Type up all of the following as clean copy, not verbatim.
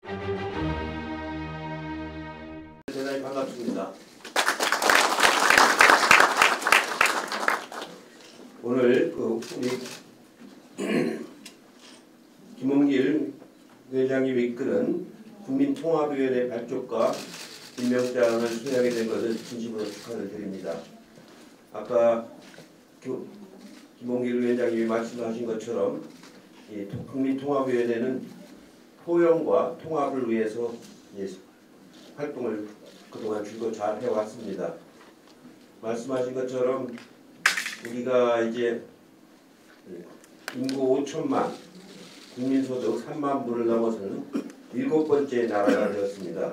대단히 반갑습니다. 오늘 우리 김홍길 회장님이 이끄는 국민통합위원회 발족과 임명장을 수행하게 된 것을 진심으로 축하를 드립니다. 아까 김홍길 위원장님이 말씀하신 것처럼 이 국민통합위원회는 포용과 통합을 위해서 활동을 그동안 줄곧 잘 해왔습니다. 말씀하신 것처럼 우리가 이제 인구 5천만, 국민소득 3만 불을 넘어서는 7번째 나라가 되었습니다.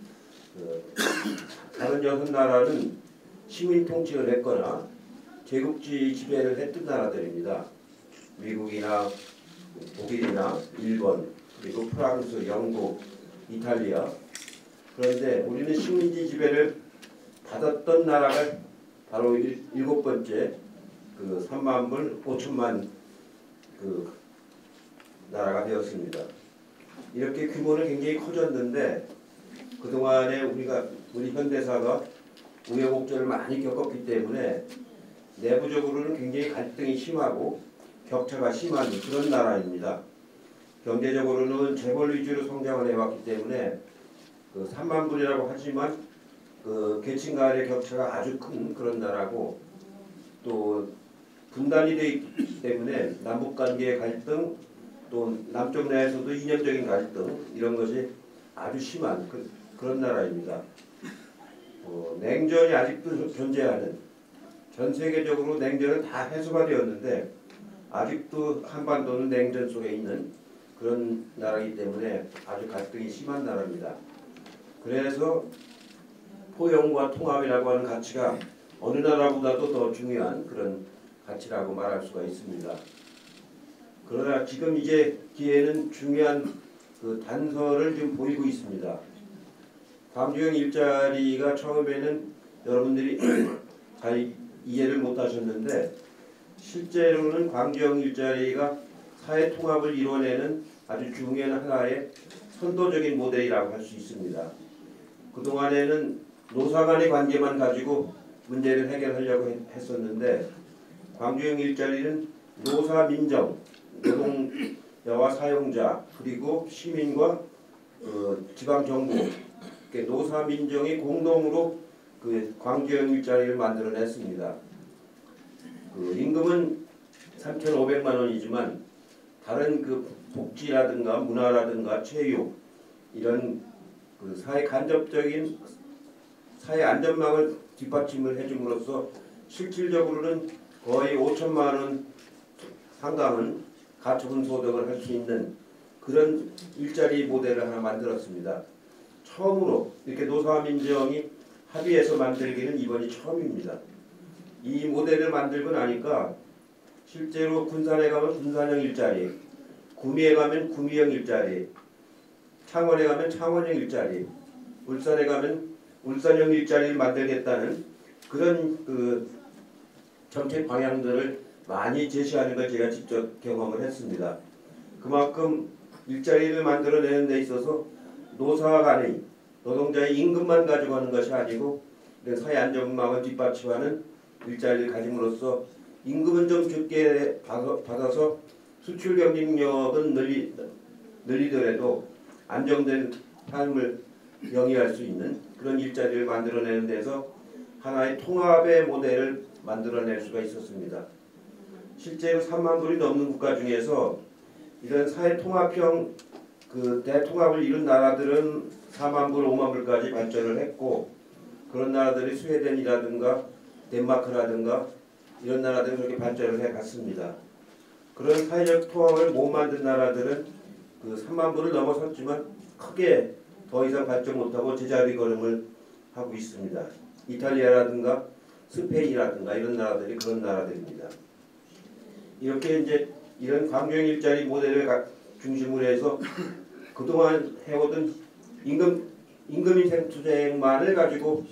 다른 6나라는 시민 통치를 했거나 제국주의 지배를 했던 나라들입니다. 미국이나 독일이나 일본, 그리고 프랑스, 영국, 이탈리아. 그런데 우리는 식민지 지배를 받았던 나라가 바로 7번째 3만 불 5천만 나라가 되었습니다. 이렇게 규모는 굉장히 커졌는데 그동안에 우리 현대사가 우여곡절을 많이 겪었기 때문에 내부적으로는 굉장히 갈등이 심하고 격차가 심한 그런 나라입니다. 경제적으로는 재벌 위주로 성장을 해왔기 때문에 3만 불이라고 하지만 계층 간의 격차가 아주 큰 그런 나라고, 또 분단이 되어 있기 때문에 남북관계의 갈등, 또 남쪽 내에서도 이념적인 갈등, 이런 것이 아주 심한 그런 나라입니다. 냉전이 아직도 존재하는, 전 세계적으로 냉전은 다 해소가 되었는데 아직도 한반도는 냉전 속에 있는 그런 나라이기 때문에 아주 갈등이 심한 나라입니다. 그래서 포용과 통합이라고 하는 가치가 어느 나라보다도 더 중요한 그런 가치라고 말할 수가 있습니다. 그러나 지금 이제 기회는 중요한 단서를 좀 보이고 있습니다. 광주형 일자리가 처음에는 여러분들이 잘 이해를 못하셨는데 실제로는 광주형 일자리가 사회 통합을 이뤄내는 아주 중요한 하나의 선도적인 모델이라고 할 수 있습니다. 그동안에는 노사 간의 관계만 가지고 문제를 해결하려고 했었는데 광주형 일자리는 노사 민정, 노동자와 사용자, 그리고 시민과 지방정부, 노사 민정이 공동으로 광주형 일자리를 만들어냈습니다. 임금은 3,500만 원이지만 다른 복지라든가 문화라든가 체육, 이런 사회 간접적인 사회 안전망을 뒷받침을 해줌으로써 실질적으로는 거의 5천만 원 상당은 가처분 소득을 할 수 있는 그런 일자리 모델을 하나 만들었습니다. 처음으로 이렇게 노사와 민정이 합의해서 만들기는 이번이 처음입니다. 이 모델을 만들고 나니까 실제로 군산에 가면 군산형 일자리, 구미에 가면 구미형 일자리, 창원에 가면 창원형 일자리, 울산에 가면 울산형 일자리를 만들겠다는 그런 정책 방향들을 많이 제시하는 걸 제가 직접 경험을 했습니다. 그만큼 일자리를 만들어내는 데 있어서 노사 간의 노동자의 임금만 가지고 하는 것이 아니고 사회 안전망을 뒷받침하는 일자리를 가짐으로써 임금은 좀 적게 받아서 수출 경쟁력은 늘리더라도 안정된 삶을 영위할 수 있는 그런 일자리를 만들어내는 데서 하나의 통합의 모델을 만들어낼 수가 있었습니다. 실제로 3만 불이 넘는 국가 중에서 이런 사회 통합형 대통합을 이룬 나라들은 4만 불, 5만 불까지 발전을 했고, 그런 나라들이 스웨덴이라든가 덴마크라든가 이런 나라들은 그렇게 발전을 해갔습니다. 그런 사회적 통합을 못 만든 나라들은 3만 불을 넘어섰지만 크게 더 이상 발전 못하고 제자리 걸음을 하고 있습니다. 이탈리아라든가 스페인이라든가 이런 나라들이 그런 나라들입니다. 이렇게 이제 이런 광주형 일자리 모델을 중심으로 해서 그동안 해오던 임금인생 투쟁만을 가지고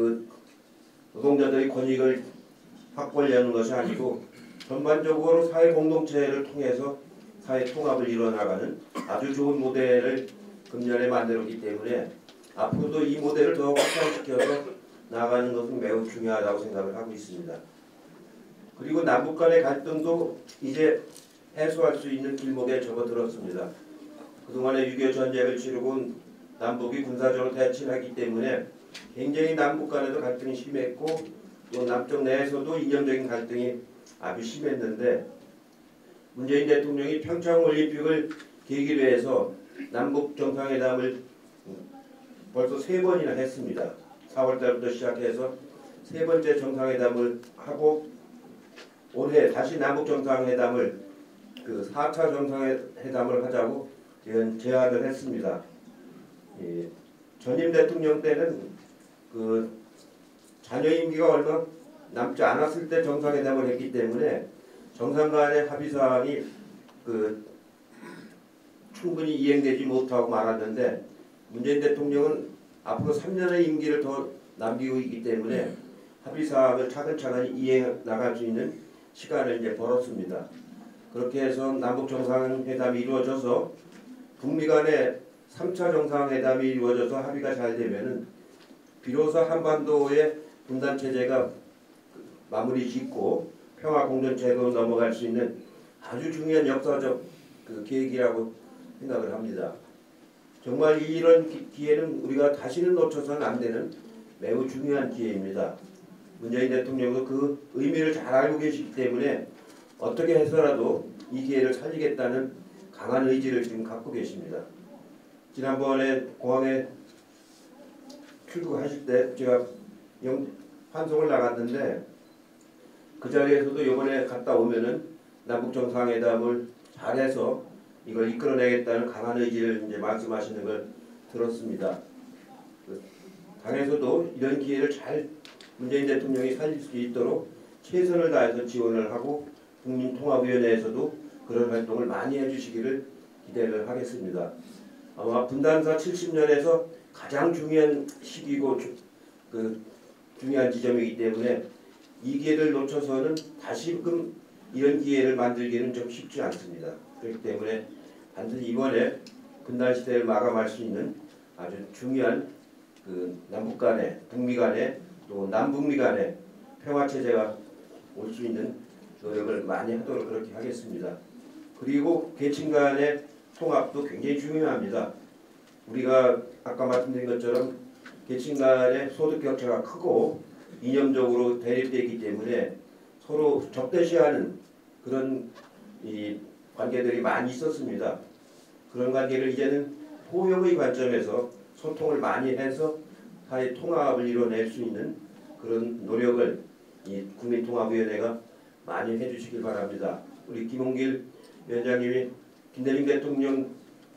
노동자들의 권익을 확보하려는 것이 아니고 전반적으로 사회 공동체를 통해서 사회 통합을 이뤄나가는 아주 좋은 모델을 금년에 만들었기 때문에 앞으로도 이 모델을 더 확장시켜서 나아가는 것은 매우 중요하다고 생각을 하고 있습니다. 그리고 남북 간의 갈등도 이제 해소할 수 있는 길목에 접어들었습니다. 그동안에 6.25 전쟁을 치르고 남북이 군사적으로 대치하기 때문에 굉장히 남북 간에도 갈등이 심했고 또 남쪽 내에서도 이념적인 갈등이 아주 심했는데 문재인 대통령이 평창올림픽을 계기로 해서 남북 정상회담을 벌써 3번이나 했습니다. 4월달부터 시작해서 3번째 정상회담을 하고 올해 다시 남북 정상회담을 4차 정상회담을 하자고 제안을 했습니다. 전임 대통령 때는 자녀 임기가 얼마 남지 않았을 때 정상회담을 했기 때문에 정상 간의 합의사항이 충분히 이행되지 못하고 말았는데 문재인 대통령은 앞으로 3년의 임기를 더 남기고 있기 때문에 합의사항을 차근차근히 이행 나갈 수 있는 시간을 이제 벌었습니다. 그렇게 해서 남북 정상회담이 이루어져서 북미 간의 3차 정상회담이 이루어져서 합의가 잘 되면은 비로소 한반도의 분단 체제가 마무리 짓고 평화 공존체로 넘어갈 수 있는 아주 중요한 역사적 계획이라고 생각을 합니다. 정말 이런 기회는 우리가 다시는 놓쳐서는 안 되는 매우 중요한 기회입니다. 문재인 대통령도 그 의미를 잘 알고 계시기 때문에 어떻게 해서라도 이 기회를 살리겠다는 강한 의지를 지금 갖고 계십니다. 지난번에 공항에 출국하실 때 제가 환송을 나갔는데 그 자리에서도 이번에 갔다 오면은 남북 정상회담을 잘해서 이걸 이끌어내겠다는 강한 의지를 이제 말씀하시는 걸 들었습니다. 당에서도 이런 기회를 잘 문재인 대통령이 살릴 수 있도록 최선을 다해서 지원을 하고 국민통합위원회에서도 그런 활동을 많이 해주시기를 기대를 하겠습니다. 아마 분단사 70년에서 가장 중요한 시기고 중요한 지점이기 때문에 이 기회를 놓쳐서는 다시금 이런 기회를 만들기는 좀 쉽지 않습니다. 그렇기 때문에 반드시 이번에 분단시대를 마감할 수 있는 아주 중요한 남북 간의, 북미 간의 또 남북미 간의 평화체제가 올 수 있는 노력을 많이 하도록 그렇게 하겠습니다. 그리고 계층 간의 통합도 굉장히 중요합니다. 우리가 아까 말씀드린 것처럼 계층 간의 소득 격차가 크고 이념적으로 대립되기 때문에 서로 적대시하는 그런 관계들이 많이 있었습니다. 그런 관계를 이제는 포용의 관점에서 소통을 많이 해서 사회 통합을 이뤄낼 수 있는 그런 노력을 이 국민통합위원회가 많이 해주시길 바랍니다. 우리 김홍길 위원장님이 김대중 대통령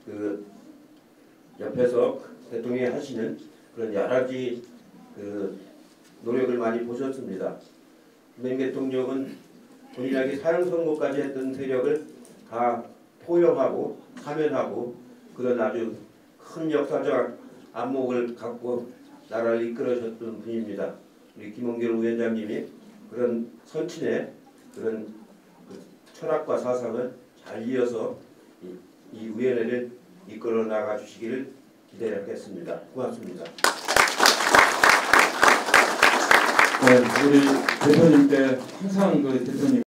옆에서 대통령이 하시는 그런 여러 가지 노력을 많이 보셨습니다. 김대중 대통령은 본인에게 사형 선고까지 했던 세력을 다 포용하고 사면하고 그런 아주 큰 역사적 안목을 갖고 나라를 이끌어셨던 분입니다. 우리 김홍길 위원장님이 그런 선친의 그런 철학과 사상을 잘 이어서 이 위원회를 이끌어 나가 주시기를 기대하겠습니다. 고맙습니다. 네, 우리 대표님께 항상 대표님